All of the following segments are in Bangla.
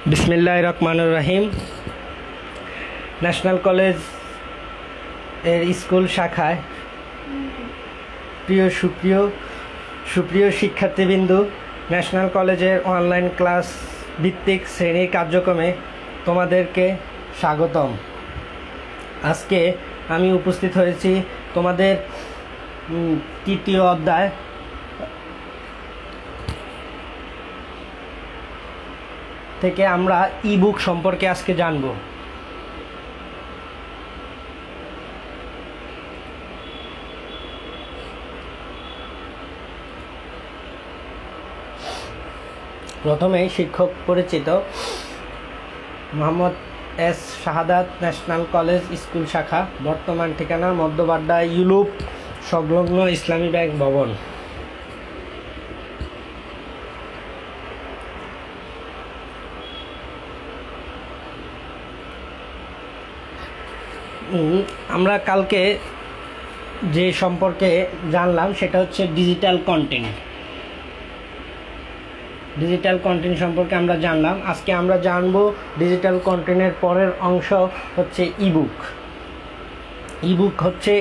বিসমিল্লাহির রহমানির রহিম। ন্যাশনাল কলেজ এর স্কুল শাখায় সুপ্রিয় শিক্ষার্থীবৃন্দ, ন্যাশনাল কলেজের অনলাইন ক্লাস ভিত্তিক শ্রেণীর কার্যক্রমে তোমাদেরকে স্বাগতম। আজকে আমি উপস্থিত হয়েছি তোমাদের তৃতীয় অধ্যায় থেকে আমরা ইবুক সম্পর্কে আজকে জানব। প্রথমে শিক্ষক পরিচিত: Mohammad S Shahadat, National College school শাখা, বর্তমান ঠিকানা মধ্যবাড্ডা ইউলুপ সংলগ্ন ইসলামী ব্যাংক ভবন। আমরা কালকে যে সম্পর্কে জানলাম সেটা হচ্ছে ডিজিটাল কন্টেন্ট সম্পর্কে আমরা জানলাম। আজকে আমরা জানব ডিজিটাল কন্টেন্টের পরের অংশ হচ্ছে ইবুক। ইবুক হচ্ছে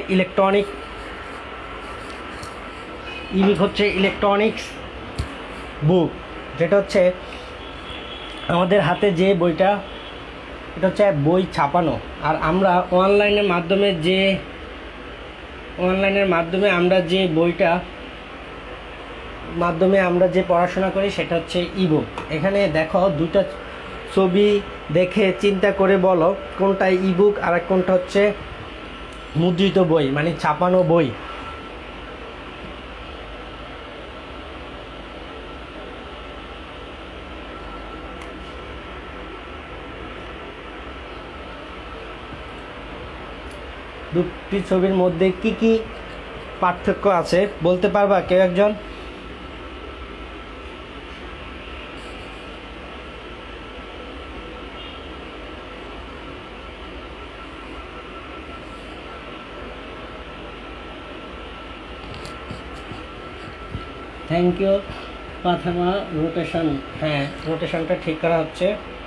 ইলেকট্রনিক্স বুক, যেটা হচ্ছে আমাদের হাতে যে বইটা, এটা হচ্ছে বই ছাপানো। আর আমরা অনলাইনের মাধ্যমে আমরা যে বইটা আমরা যে পড়াশোনা করি সেটা হচ্ছে ইবুক। এখানে দেখো দুটা ছবি দেখে চিন্তা করে বলো কোনটা ইবুক আর কোনটা হচ্ছে মুদ্রিত বই, মানে ছাপানো বই। দুটি ছবির মধ্যে কি কি পার্থক্য আছে বলতে পারবা কেউ একজন? Thank you পাথামা। রোটেশন, হ্যাঁ, রোটেশনটা ঠিক করা হচ্ছে।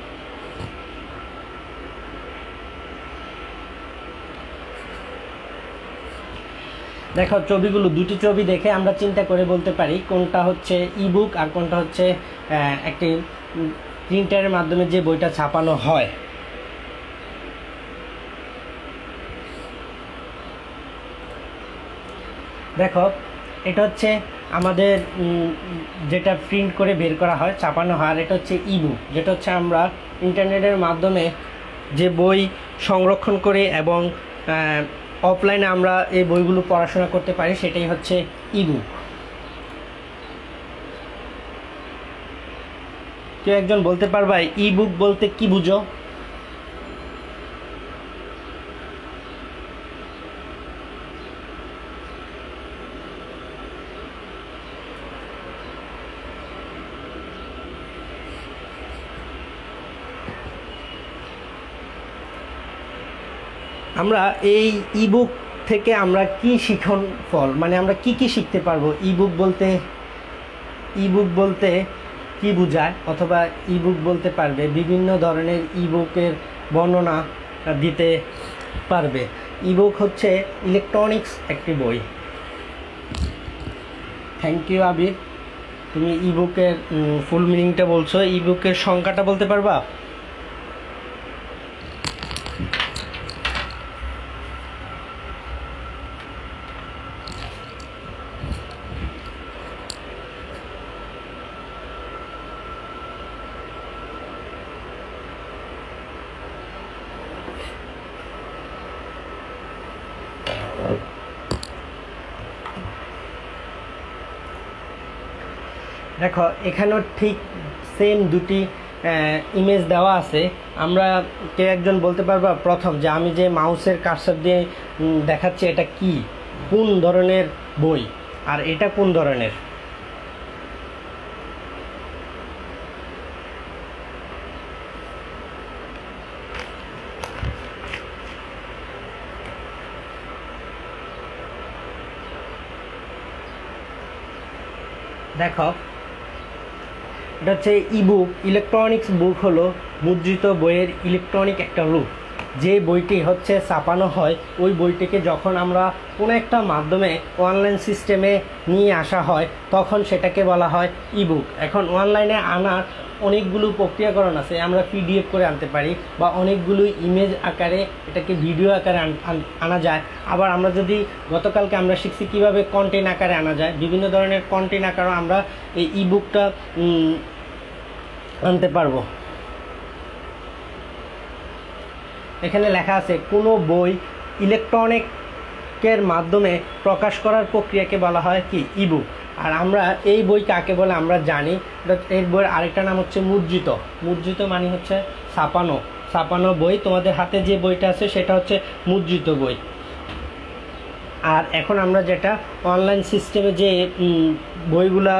দেখো ছবিগুলো, দুটি ছবি দেখে আমরা চিন্তা করে বলতে পারি কোনটা হচ্ছে ইবুক আর কোনটা হচ্ছে একটি প্রিন্টারের মাধ্যমে যে বইটা ছাপানো হয়। দেখো এটা হচ্ছে আমাদের যেটা প্রিন্ট করে বের করা হয়, ছাপানো হয়, আর এটা হচ্ছে ইবুক, যেটা হচ্ছে আমরা ইন্টারনেটের মাধ্যমে যে বই সংরক্ষণ করে এবং অফলাইনে আমরা এই বইগুলো পড়াশোনা করতে পারি, সেটাই হচ্ছে ইবুক। কেউ একজন বলতে পারবা ইবুক বলতে কি বুঝো? আমরা এই ইবুক থেকে আমরা কি শিখন ফল, মানে আমরা কি কি শিখতে পারবো? ইবুক বলতে কি বোঝায়, অথবা ইবুক বলতে পারবে বিভিন্ন ধরনের ইবুকের বর্ণনা দিতে পারবে। ইবুক হচ্ছে ইলেকট্রনিক্স একটি বই। থ্যাংক ইউ আবির, তুমি ইবুকের ফুল মিনিংটা বলছো। ইবুকের সংখ্যাটা বলতে পারবা? দেখো এখানেও ঠিক সেম দুটি ইমেজ দেওয়া আছে। আমরা কেউ একজন বলতে পারবা প্রথম যে আমি যে মাউসের কার্সার দিয়ে দেখাচ্ছি এটা কি, কোন ধরনের বই, আর এটা কোন ধরনের? দেখো এটা হচ্ছে ইবুক। ইলেকট্রনিক্স বুক হলো মুদ্রিত বইয়ের ইলেকট্রনিক একটা রূপ। যে বইটি হচ্ছে ছাপানো হয়, ওই বইটিকে যখন আমরা কোনো একটা মাধ্যমে অনলাইন সিস্টেমে নিয়ে আসা হয় তখন সেটাকে বলা হয় ইবুক। এখন অনলাইনে আনার অনেকগুলো প্রক্রিয়াকরণ আছে। আমরা পিডিএফ করে আনতে পারি বা অনেকগুলো ইমেজ আকারে এটাকে ভিডিও আকারে আনা যায়। আবার আমরা যদি গতকালকে আমরা শিখছি কীভাবে কন্টেন্ট আকারে আনা যায়, বিভিন্ন ধরনের কন্টেন্ট আকারেও আমরা এই ইবুকটা আনতে পারবো। এখানে লেখা আছে কোনো বই ইলেকট্রনিকের মাধ্যমে প্রকাশ করার প্রক্রিয়াকে বলা হয় কি ইবুক। আর আমরা এই বই কাকে বলে আমরা জানি, এই বইয়ের আরেকটা নাম হচ্ছে মুদ্রিত। মুদ্রিত মানে হচ্ছে ছাপানো বই। তোমাদের হাতে যে বইটা আছে সেটা হচ্ছে মুদ্রিত বই। আর এখন আমরা যেটা অনলাইন সিস্টেমে যে বইগুলা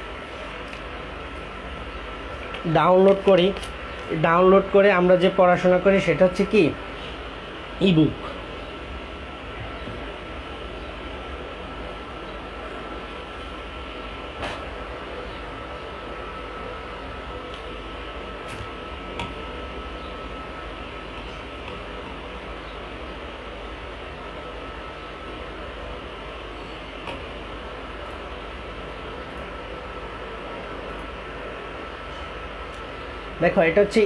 ডাউনলোড করে আমরা যে পড়াশোনা করি সেটা হচ্ছে কি ইবুক। দেখো এটা হচ্ছে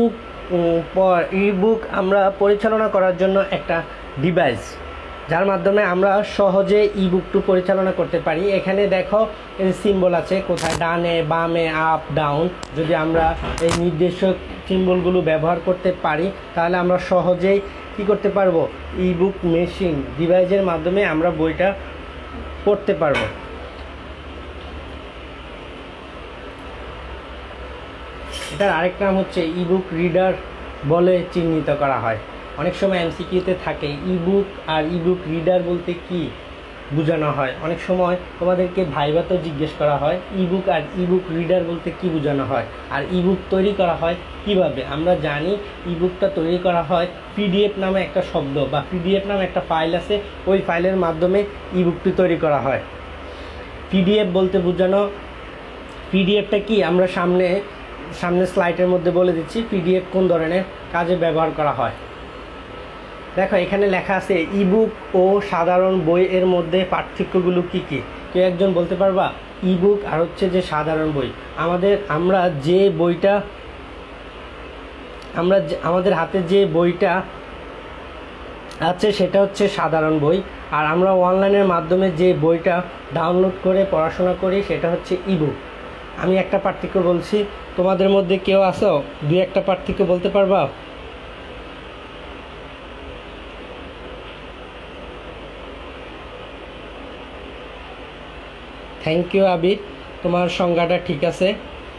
ইবুক আমরা পরিচালনা করার জন্য একটা ডিভাইস, যার মাধ্যমে আমরা সহজে ইবুকটু পরিচালনা করতে পারি। এখানে দেখো এই সিম্বল আছে, কোথায় ডানে বামে আপ ডাউন। যদি আমরা এই নির্দেশক সিম্বলগুলো ব্যবহার করতে পারি তাহলে আমরা সহজেই কি করতে পারবো, ইবুক মেশিন ডিভাইসের মাধ্যমে আমরা বইটা পড়তে পারবো। এটার আরেক নাম হচ্ছে ইবুক রিডার বলে চিহ্নিত করা হয়। অনেক সময় এমসিকিউতে থাকে ইবুক আর ইবুক রিডার বলতে কি বোঝানো হয়। অনেক সময় তোমাদেরকে ভাইভাতেও জিজ্ঞেস করা হয় ইবুক আর ইবুক রিডার বলতে কি বোঝানো হয়, আর ইবুক তৈরি করা হয় কিভাবে। আমরা জানি ইবুকটা তৈরি করা হয় পিডিএফ নামে একটা শব্দ বা পিডিএফ নামে একটা ফাইল আছে, ওই ফাইলের মাধ্যমে ইবুকটি তৈরি করা হয়। পিডিএফ বলতে বোঝানো, পিডিএফটা কি আমরা সামনে স্লাইডের মধ্যে বলে দিচ্ছি পিডিএফ কোন ধরনের কাজে ব্যবহার করা হয়। দেখো এখানে লেখা আছে ইবুক ও সাধারণ বই এর মধ্যে পার্থক্যগুলো কি কি, কেউ একজন বলতে পারবা? ইবুক আর হচ্ছে যে সাধারণ বই, আমাদের হাতে যে বইটা আছে সেটা হচ্ছে সাধারণ বই, আর আমরা অনলাইনের মাধ্যমে যে বইটা ডাউনলোড করে পড়াশোনা করি সেটা হচ্ছে ইবুক। আমি একটা পার্থক্য বলছি, তোমাদের মধ্যে কেউ আছো দুই একটা পার্থক্য বলতে পারবা? থ্যাংক ইউ আবির, তোমার সংজ্ঞাটা ঠিক আছে।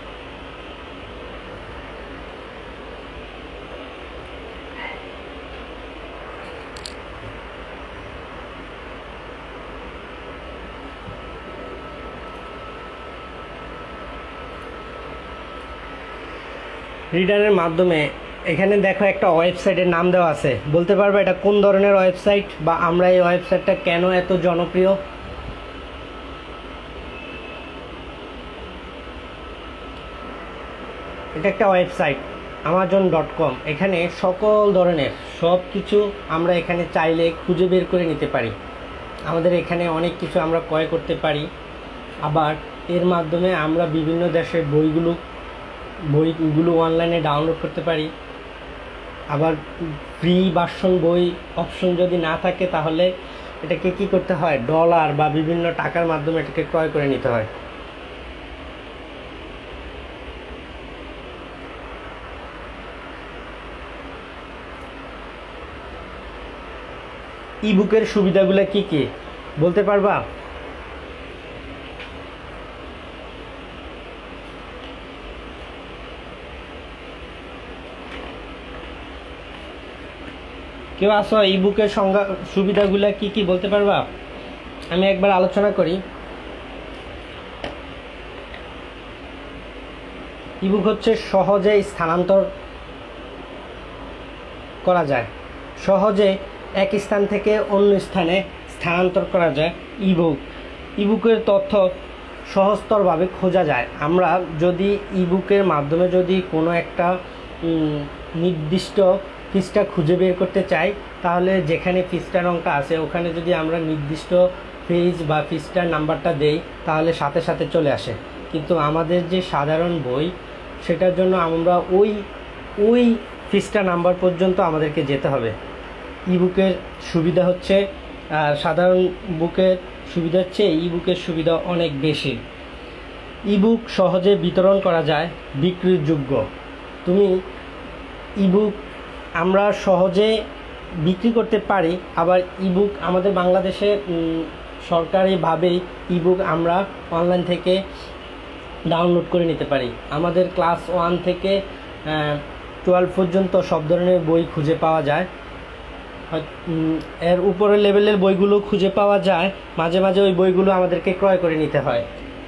রিডারের মাধ্যমে এখানে দেখো একটা ওয়েবসাইটের নাম দেওয়া আছে, বলতে পারবে এটা কোন ধরনের ওয়েবসাইট বা আমরা এই ওয়েবসাইটটা কেন এত জনপ্রিয়? এটা একটা ওয়েবসাইট amazon.com। এখানে সকল ধরনের সব কিছু আমরা এখানে চাইলে খুঁজে বের করে নিতে পারি। আমাদের এখানে অনেক কিছু আমরা ক্রয় করতে পারি। আবার এর মাধ্যমে আমরা বিভিন্ন দেশের বইগুলো অনলাইনে ডাউনলোড করতে পারি। আবার ফ্রি ভার্সন বই অপশন যদি না থাকে তাহলে এটাকে কি করতে হয়, ডলার বা বিভিন্ন টাকার মাধ্যমে এটাকে ক্রয় করে নিতে হয়। ইবুকের সুবিধাগুলো কি কি বলতে পারবা? কেউ আসো ইবুকের সুবিধাগুলো কি কি বলতে পারবা? আমি একবার আলোচনা করি। ইবুক হচ্ছে সহজে স্থানান্তর করা যায়, সহজে এক স্থান থেকে অন্য স্থানে স্থানান্তর করা যায়। ইবুকের তথ্য সহজতরভাবে খোঁজা যায়। আমরা যদি ইবুকের মাধ্যমে যদি কোনো একটা নির্দিষ্ট পৃষ্ঠা খুঁজে বের করতে চাই, তাহলে যেখানে পৃষ্ঠার অঙ্কটা আছে ওখানে যদি আমরা নির্দিষ্ট পেজ বা পৃষ্ঠার নাম্বারটা দেই তাহলে সাথে সাথে চলে আসে। কিন্তু আমাদের যে সাধারণ বই, সেটার জন্য আমরা ওই পৃষ্ঠা নাম্বার পর্যন্ত আমাদেরকে যেতে হবে। ইবুকের সুবিধা হচ্ছে সাধারণ বুকের সুবিধার চেয়ে ইবুকের সুবিধা অনেক বেশি। ইবুক সহজে বিতরণ করা যায়, বিক্রিযোগ্য। তুমি ইবুক আমরা সহজে বিক্রি করতে পারি। আবার ইবুক আমাদের বাংলাদেশে সরকারিভাবেই ইবুক আমরা অনলাইন থেকে ডাউনলোড করে নিতে পারি। আমাদের ক্লাস 1 থেকে 12 পর্যন্ত সব ধরনের বই খুঁজে পাওয়া যায়। এর উপরের লেভেলের বইগুলো খুঁজে পাওয়া যায়, মাঝে মাঝে ওই বইগুলো আমাদেরকে ক্রয় করে নিতে হয়।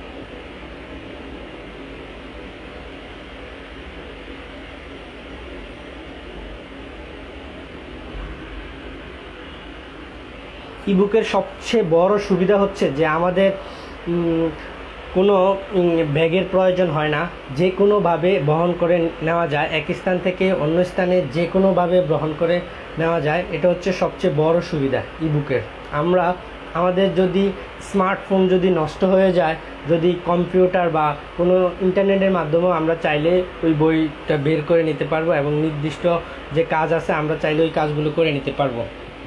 ইবুকের সবচেয়ে বড় সুবিধা হচ্ছে যে আমাদের কোনো ব্যাগের প্রয়োজন হয় না, যে কোনোভাবে বহন করে নেওয়া যায়। এক স্থান থেকে অন্য স্থানে যে কোনোভাবে বহন করে নেওয়া যায়। এটা হচ্ছে সবচেয়ে বড় সুবিধা ইবুকের। আমরা আমাদের যদি স্মার্টফোন যদি নষ্ট হয়ে যায়, যদি কম্পিউটার বা কোনো ইন্টারনেটের মাধ্যমেও আমরা চাইলে ওই বইটা বের করে নিতে পারবো এবং নির্দিষ্ট যে কাজ আছে আমরা চাইলে ওই কাজগুলো করে নিতে পারবো।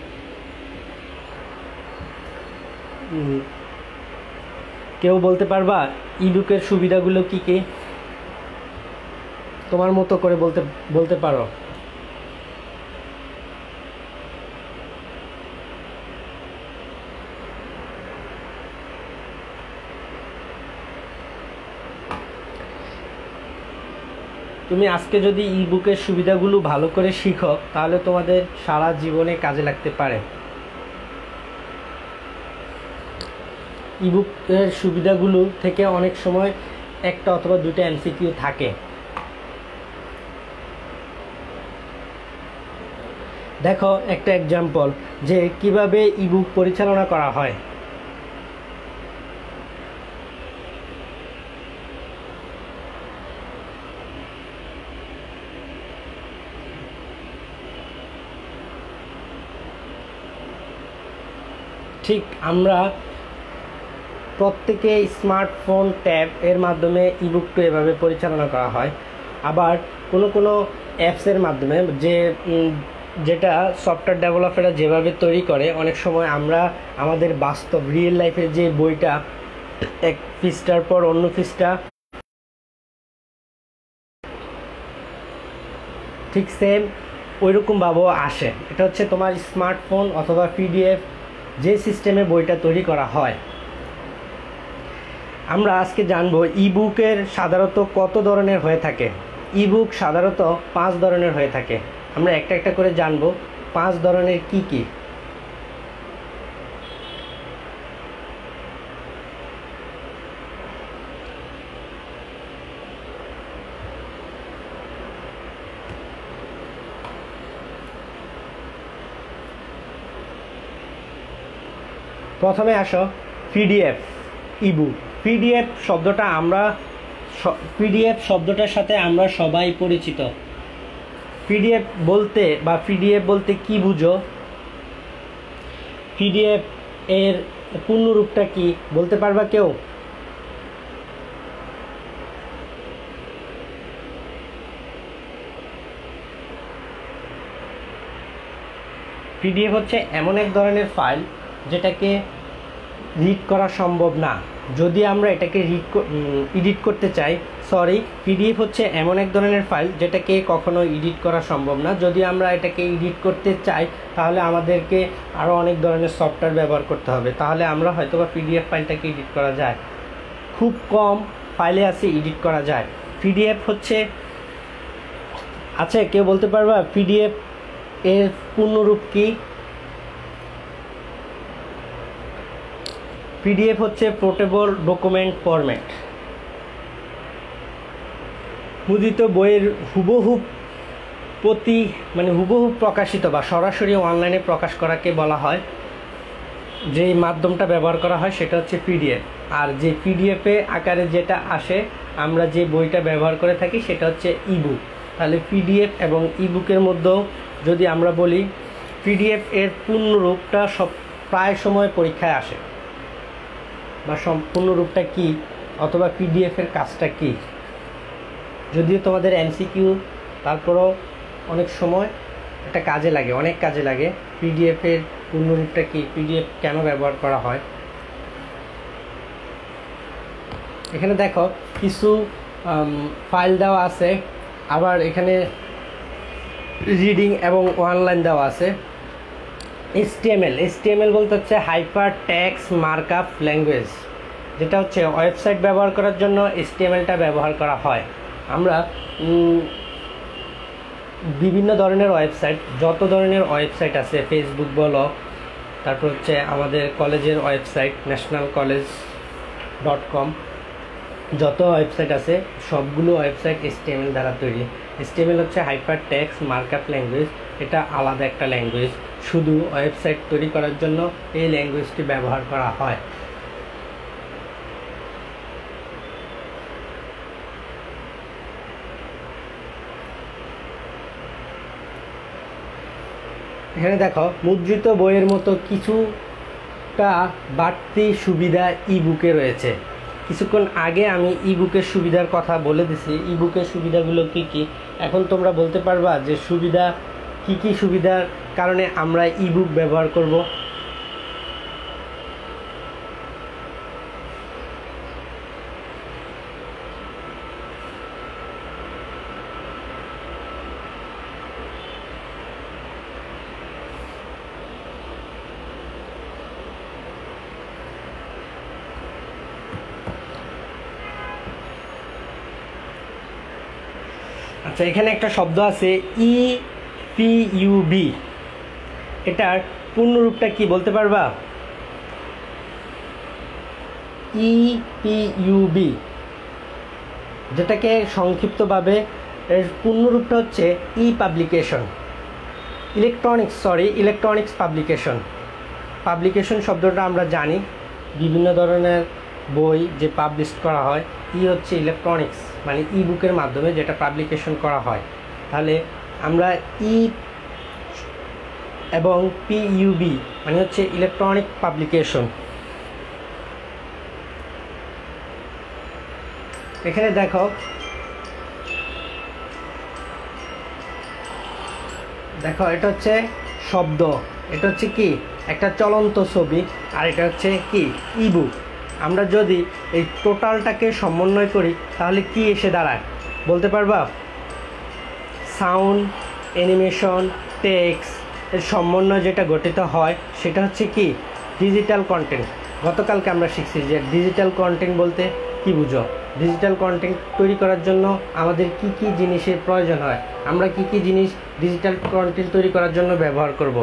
কেউ বলতে পারবা ইবুকের সুবিধাগুলো কি কি? তোমার মতো করে বলতে পারো। তুমি আজকে যদি ইবুকের সুবিধাগুলো ভালো করে শিখো তাহলে তোমাদের সারা জীবনে কাজে লাগতে পারে। ইবুকের সুবিধাগুলো থেকে অনেক সময় একটা অথবা দুটো এমসিকিউ থাকে। দেখো একটা এক্সাম্পল যে কিভাবে ইবুক পরিচালনা করা হয়। ঠিক আমরা প্রত্যেকে স্মার্টফোন ট্যাব এর মাধ্যমে ইবুকটা এভাবে পরিচালনা করা হয়। আবার কোনো অ্যাপসের মাধ্যমে যেটা সফটওয়্যার ডেভেলপাররা যেভাবে তৈরি করে, অনেক সময় আমরা আমাদের বাস্তব রিয়েল লাইফের যে বইটা এক পৃষ্ঠার পর অন্য পৃষ্ঠা ঠিক সেম ওইরকমভাবেও আসে। এটা হচ্ছে তোমার স্মার্টফোন অথবা পিডিএফ যে সিস্টেমে বইটা তৈরি করা হয়। আমরা আজকে জানবো ইবুকের সাধারণত কত ধরনের হয়ে থাকে। ইবুক সাধারণত 5 ধরনের হয়ে থাকে। আমরা একটা একটা করে জানবো 5 ধরনের কি কি। প্রথমে আসো পিডিএফ ইবুক। পিডিএফ শব্দটার সাথে আমরা সবাই পরিচিত। পিডিএফ বলতে কি বুঝো? পিডিএফ এর পূর্ণরূপটা কি বলতে পারবা কেউ? পিডিএফ হচ্ছে এমন এক ধরনের ফাইল যেটাকে রিড করা সম্ভব না। যদি আমরা এটাকে এডিট করতে চাই, পিডিএফ হচ্ছে এমন এক ধরনের ফাইল যেটাকে কখনো এডিট করা সম্ভব না। যদি আমরা এটাকে এডিট করতে চাই তাহলে আমাদেরকে আরও অনেক ধরনের সফটওয়্যার ব্যবহার করতে হবে, তাহলে আমরা হয়তোবা পিডিএফ ফাইলটাকে এডিট করা যায়। খুব কম ফাইলে আছে এডিট করা যায়। পিডিএফ হচ্ছে কেউ বলতে পারবা পিডিএফ এর পূর্ণরূপ কি? পিডিএফ হচ্ছে পোর্টেবল ডকুমেন্ট ফরম্যাট। মুদ্রিত বইয়ের হুবহু প্রকাশিত বা সরাসরি অনলাইনে প্রকাশ করাকে বলা হয় যে মাধ্যমটা ব্যবহার করা হয় সেটা হচ্ছে পিডিএফ। আর যে পিডিএফে আকারে যেটা আসে আমরা যে বইটা ব্যবহার করে থাকি সেটা হচ্ছে ইবুক। তাহলে পিডিএফ এবং ইবুকের মধ্যেও যদি আমরা বলি, পিডিএফ এর পূর্ণরূপটা প্রায় সময় পরীক্ষায় আসে, বা সম্পূর্ণ রূপটা কী অথবা পিডিএফ এর কাজটা কী। যদিও তোমাদের এমসিকিউ, তারপরও অনেক সময় এটা কাজে লাগে, অনেক কাজে লাগে। পিডিএফ এর পূর্ণরূপটা কী, পিডিএফ কেন ব্যবহার করা হয়। এখানে দেখো কিছু ফাইল দেওয়া আছে, আবার এখানে রিডিং এবং অনলাইন দেওয়া আছে। HTML বলতে হচ্ছে হাইপার টেক্সট মার্কআপ ল্যাঙ্গুয়েজ, যেটা হচ্ছে ওয়েবসাইট ব্যবহার করার জন্য HTMLটা ব্যবহার করা হয়। আমরা বিভিন্ন ধরনের ওয়েবসাইট, যত ধরনের ওয়েবসাইট আছে, ফেসবুক বলো, তারপর হচ্ছে আমাদের কলেজের ওয়েবসাইট nationalcollege.com, যত ওয়েবসাইট আছে সবগুলো ওয়েবসাইট HTML দ্বারা তৈরি। HTML হচ্ছে হাইপার টেক্সট মার্কআপ ল্যাঙ্গুয়েজ, এটা আলাদা একটা ল্যাঙ্গুয়েজ, শুধু ওয়েবসাইট তৈরি করার জন্য এই ল্যাঙ্গুয়েজটি ব্যবহার করা হয়। এখানে দেখো মুদ্রিত বইয়ের মতো কিছুটা বাড়তি সুবিধা ইবুকে রয়েছে। কিছুক্ষণ আগে আমি ইবুকের সুবিধার কথা বলে দিছি, ইবুকের সুবিধাগুলো কি কি। এখন তোমরা বলতে পারবা যে সুবিধা কি কি, সুবিধার কারণে আমরা ইবুক ব্যবহার করব। আচ্ছা, এখানে একটা শব্দ আছে EPUB, এটার পূর্ণরূপটা কি বলতে পারবা? EPUB, যেটাকে সংক্ষিপ্তভাবে এর পূর্ণরূপটা হচ্ছে পাবলিকেশন, ইলেকট্রনিক্স পাবলিকেশন। পাবলিকেশন শব্দটা আমরা জানি, বিভিন্ন ধরনের বই যে পাবলিশ করা হয়। হচ্ছে ইলেকট্রনিক্স, মানে ইবুকের মাধ্যমে যেটা পাবলিকেশন করা হয়। তাহলে আমরা এবং PUB মানে হচ্ছে ইলেকট্রনিক পাবলিকেশন। এখানে দেখো এটা হচ্ছে শব্দ, এটা হচ্ছে কি একটা চলন্ত ছবি, আর এটা হচ্ছে কি ইবুক। আমরা যদি এই টোটালটাকে সমন্বয় করি তাহলে কি এসে দাঁড়ায় বলতে পারবা? সাউন্ড, অ্যানিমেশন, টেক্সট এর সমন্বয় যেটা গঠিত হয় সেটা হচ্ছে কি ডিজিটাল কন্টেন্ট। গতকালকে আমরা শিখছি যে ডিজিটাল কন্টেন্ট বলতে কি বুঝো। ডিজিটাল কন্টেন্ট তৈরি করার জন্য আমাদের কি কি জিনিসের প্রয়োজন হয়, আমরা কি কি জিনিস ডিজিটাল কন্টেন্ট তৈরি করার জন্য ব্যবহার করব।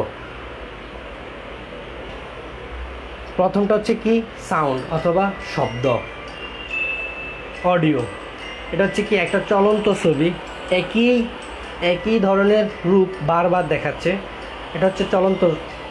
প্রথমটা হচ্ছে কি সাউন্ড অথবা শব্দ, অডিও। এটা হচ্ছে কি একটা চলন্ত ছবি, একই ধরনের রূপ বারবার দেখাচ্ছে, এটা হচ্ছে চলন্ত।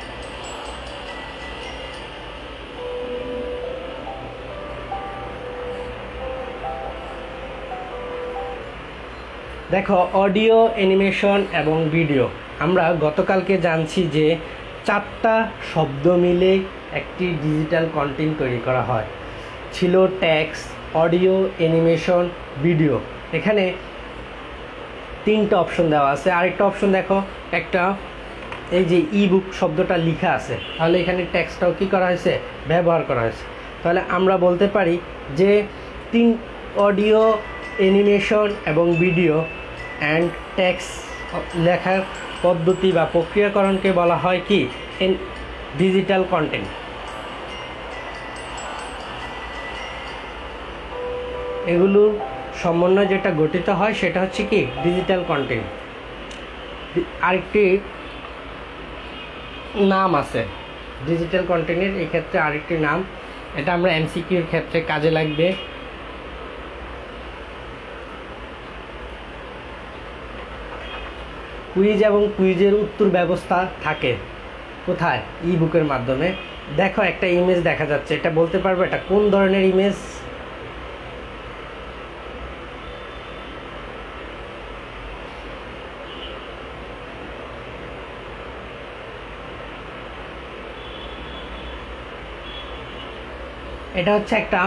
দেখো অডিও, অ্যানিমেশন এবং ভিডিও। আমরা গতকালকে জানছি যে 4টা শব্দ মিলে একটি ডিজিটাল কন্টেন্ট তৈরি করা হয়। ছিল টেক্সট, অডিও, অ্যানিমেশন, ভিডিও। এখানে 3টা অপশন দেওয়া আছে। আরেকটা অপশন দেখো, একটা এই যে ইবুক শব্দটা লেখা আছে, তাহলে এখানে টেক্সটটাও কি করা হয়েছে, ব্যবহার করা হয়েছে। তাহলে আমরা বলতে পারি যে অডিও, অ্যানিমেশন এবং ভিডিও অ্যান্ড টেক্সট লেখার পদ্ধতি বা প্রক্রিয়াকরণকে বলা হয় কি ডিজিটাল কন্টেন্ট। এগুলোর সমন্বয় যেটা গঠিত হয় সেটা হচ্ছে কি ডিজিটাল কন্টেন্ট। আরেকটি নাম আছে ডিজিটাল কন্টেন্টের, এই ক্ষেত্রে আরেকটি নাম, এটা আমরা এমসিকিউর ক্ষেত্রে কাজে লাগবে। কুইজ এবং কুইজের উত্তর ব্যবস্থা থাকে। কোথায়? ই বুকের মাধ্যমে। দেখো একটা ইমেজ দেখা যাচ্ছে, এটা বলতে পারবো এটা কোন ধরনের ইমেজ? এটা হচ্ছে একটা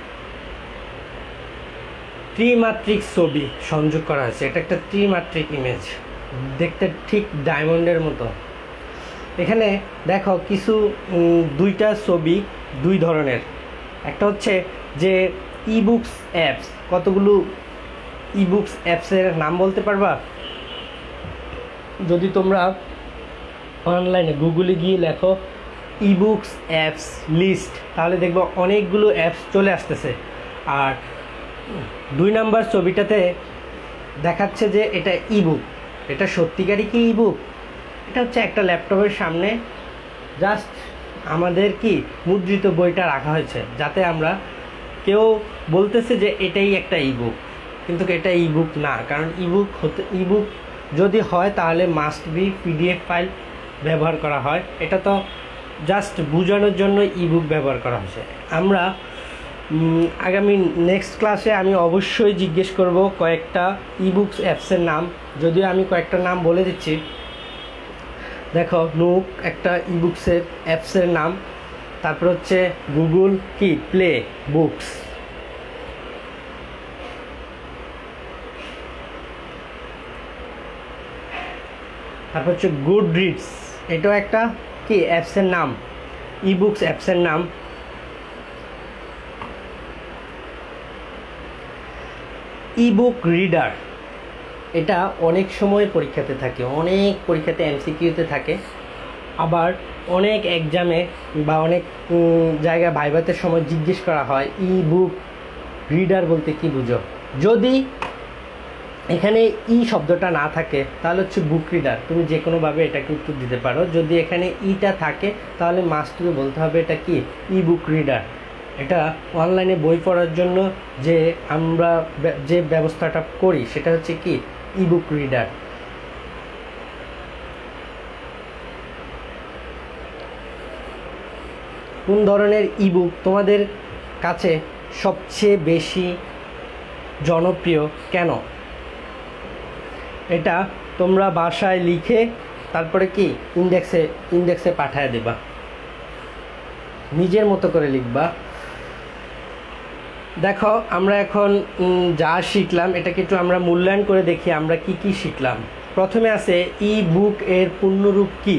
ত্রিমাত্রিক ছবি সংযোগ করা হয়েছে। এটা একটা ত্রিমাত্রিক ইমেজ, দেখতে ঠিক ডায়মন্ডের মতো। এখানে দেখো কিছু দুইটা ছবি দুই ধরনের। একটা হচ্ছে যে ইবুকস অ্যাপস, কতগুলো ইবুকস অ্যাপসের নাম বলতে পারবা? যদি তোমরা অনলাইনে গুগলে গিয়ে লেখো ইবুকস অ্যাপস লিস্ট, তাহলে দেখবো অনেকগুলো অ্যাপস চলে আসতেছে। আর 2 নাম্বার ছবিটাতে দেখাচ্ছে যে এটা ইবুক। এটা সত্যিকারই কি ইবুক? এটা হচ্ছে একটা ল্যাপটপের সামনে জাস্ট আমাদের কি মুদ্রিত বইটা রাখা হয়েছে, যাতে আমরা কেউ বলতেছে যে এটাই একটা ইবুক, কিন্তু এটা ইবুক না। কারণ ইবুক যদি হয় তাহলে মাস্ট বি পিডিএফ ফাইল ব্যবহার করা হয়। এটা তো জাস্ট বোঝানোর জন্য ইবুক ব্যবহার করা হয়েছে। আমরা আগামী নেক্সট ক্লাসে আমি অবশ্যই জিজ্ঞেস করব কয়েকটা ইবুকস অ্যাপসের নাম, যদিও আমি কয়েকটা নাম বলে দিচ্ছি। দেখো নুক একটা ইবুকসের অ্যাপসের নাম, তারপর হচ্ছে গুগল কি প্লে বুকস, তারপর হচ্ছে গুড রিডস, এটাও একটা কি অ্যাপসের নাম, ইবুকস অ্যাপসের নাম। ইবুক রিডার, এটা অনেক সময় পরীক্ষাতে থাকে, অনেক পরীক্ষাতে এমসিকিউতে থাকে, আবার অনেক এক্সামে বা অনেক জায়গায় ভাইভাতের সময় জিজ্ঞেস করা হয় ইবুক রিডার বলতে কি বুঝো। যদি এখানে ই শব্দটা না থাকে তাহলে হচ্ছে বুক রিডার, তুমি যে কোনোভাবে এটাকে উত্তর দিতে পারো। যদি এখানে ইটা থাকে তাহলে মাস্ট টু বলতে হবে এটা কি ইবুক রিডার। এটা অনলাইনে বই পড়ার জন্য যে আমরা যে ব্যবস্থাটা করি সেটা হচ্ছে কি ইবুক রিডার। কোন ধরনের ইবুক তোমাদের কাছে সবচেয়ে বেশি জনপ্রিয়, কেন? এটা তোমরা বাসায় লিখে তারপরে কি ইন্ডেক্সে পাঠায় দেবা, নিজের মতো করে লিখবা। দেখো আমরা এখন যা শিখলাম এটাকে একটু আমরা মূল্যায়ন করে দেখি আমরা কি কি শিখলাম। প্রথমে আছে ই বুক এর পূর্ণরূপ কি?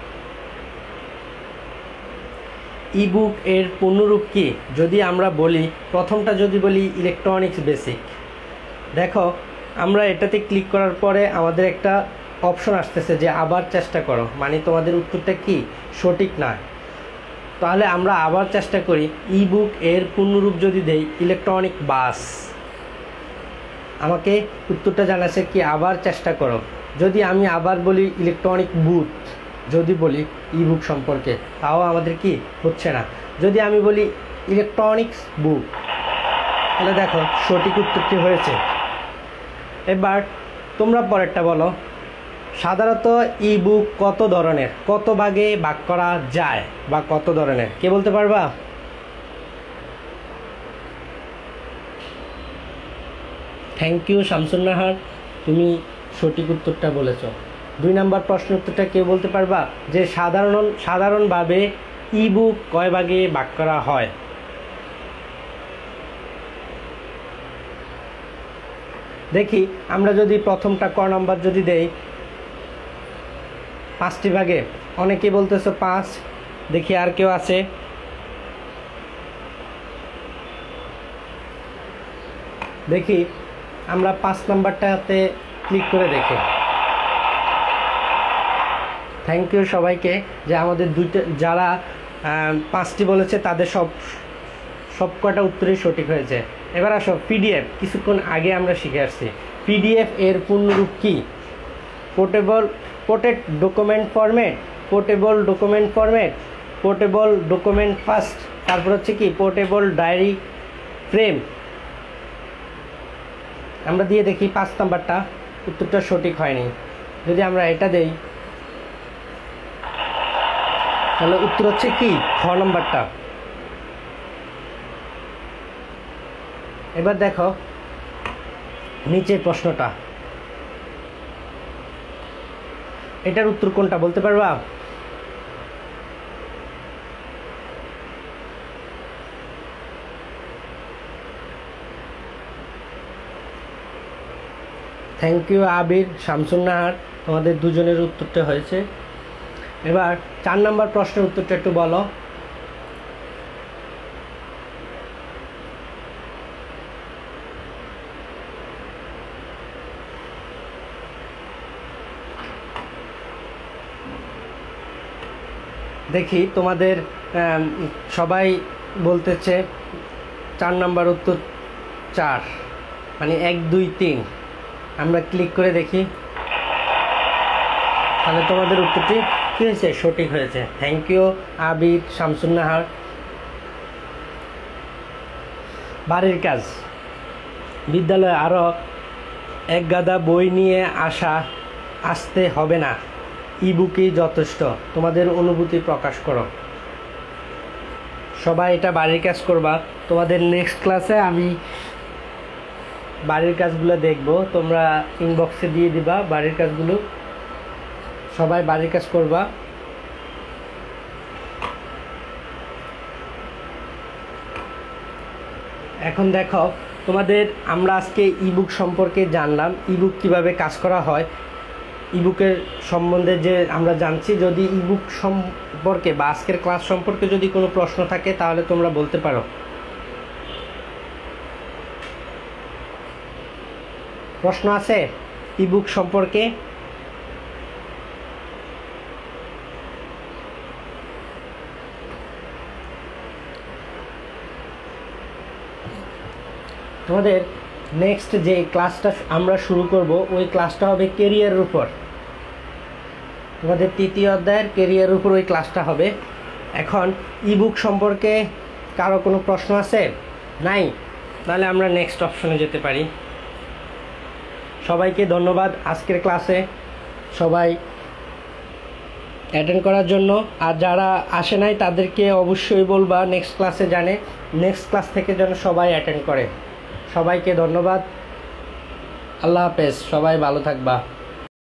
ই বুক এর পূর্ণরূপ কি? যদি আমরা বলি প্রথমটা যদি বলি ইলেকট্রনিক্স বেসিক, দেখো আমরা এটাতে ক্লিক করার পরে আমাদের একটা অপশন আসতেছে যে আবার চেষ্টা করো, মানে তোমাদের উত্তরটা কি সঠিক না। তাহলে আমরা আবার চেষ্টা করি, ই বুক এর পূর্ণরূপ যদি দেই ইলেকট্রনিক বাস, আমাকে উত্তরটা জানাচ্ছে কি আবার চেষ্টা করো। যদি আমি আবার বলি ইলেকট্রনিক বুথ, যদি বলি ই বুক সম্পর্কে, তাও আমাদের কি হচ্ছে না। যদি আমি বলি ইলেকট্রনিক্স বুক, তাহলে দেখো সঠিক উত্তরটি হয়েছে। এবার তোমরা পরেরটা বলো, সাধারণত ই বুক কত ধরনের, কত ভাগে ভাগ করা যায় বা কত ধরনের, কে বলতে পারবা? থ্যাংক ইউ শামসুন নাহার, তুমি সঠিক উত্তরটা বলেছ। 2 নাম্বার প্রশ্ন উত্তরটা কেউ বলতে পারবা যে সাধারণভাবে ই বুক কয় ভাগে ভাগ করা হয়? দেখি আমরা যদি প্রথমটা ক নাম্বার যদি দেই 5টি ভাগে, অনেকে বলতেছে 5, দেখি আর কেউ আছে? দেখি আমরা 5 নাম্বারটাতে ক্লিক করে দেখি। থ্যাংক ইউ সবাইকে যে আমাদের যারা 5টি বলেছে তাদের সব কটা উত্তরই সঠিক হয়েছে। এবার আসো পিডিএফ, কিছুক্ষণ আগে আমরা শিখে আসছি পিডিএফ এর পূর্ণরূপ কি? Ported document format, portable document format, portable document first, তারপর হচ্ছে কি পোর্টেবল ডায়েরি ফ্রেম। আমরা দিয়ে দেখি 5 নাম্বারটা উত্তরটা সঠিক হয়নি। যদি আমরা এটা দেই তাহলে উত্তর হচ্ছে কি খ নম্বরটা। এবার দেখো নিচের প্রশ্নটা, এটার উত্তর কোনটা বলতে পারবা? থ্যাংক ইউ আবির, শামসুন নাহার, তোমাদের দুজনের উত্তরটা হয়েছে। এবার 4 নম্বর প্রশ্নের উত্তরটা একটু বলো। দেখি তোমাদের সবাই বলতেছে 4 নম্বর উত্তর 4, মানে 1 2 3। আমরা ক্লিক করে দেখি, তাহলে তোমাদের উত্তরটি কী হয়েছে? সঠিক হয়েছে। Thank you Abir, Shamsun Nahar. বাড়ির কাজ, বিদ্যালয়ে আরও 1 গাদা বই নিয়ে আসতে হবে না, ইবুকই যথেষ্ট। তোমাদের অনুভূতি প্রকাশ করো। সবাই এটা বাড়ির কাজ করবা। তোমাদের নেক্সট ক্লাসে আমি বাড়ির কাজগুলো দেখব, তোমরা ইনবক্সে দিয়ে দিবা বাড়ির কাজগুলো। সবাই বাড়ির কাজ করবা। এখন দেখো তোমাদের আমরা আজকে ইবুক সম্পর্কে জানলাম, ইবুক কিভাবে কাজ করা হয়, ইবুকের সম্বন্ধে যে আমরা জানছি। যদি ইবুক সম্পর্কে বা আজকের ক্লাস সম্পর্কে যদি কোনো প্রশ্ন থাকে তাহলে তোমরা বলতে পারো। প্রশ্ন আছে ইবুক সম্পর্কে? তোমাদের নেক্সট যে ক্লাসটা আমরা শুরু করব ওই ক্লাসটা হবে কেরিয়ারের উপর। তোমাদের 3য় অধ্যায়ের কেরিয়ারের উপর ওই ক্লাসটা হবে। এখন ইবুক সম্পর্কে কারো কোনো প্রশ্ন আছে? নাই? তাহলে আমরা নেক্সট অপশনে যেতে পারি। সবাইকে ধন্যবাদ আজকের ক্লাসে সবাই অ্যাটেন্ড করার জন্য। আর যারা আসে নাই তাদেরকে অবশ্যই বলবা নেক্সট ক্লাসে জানে, নেক্সট ক্লাস থেকে যেন সবাই অ্যাটেন্ড করে। সবাইকে ধন্যবাদ। আল্লাহ হাফেজ, সবাই ভালো থাকবা।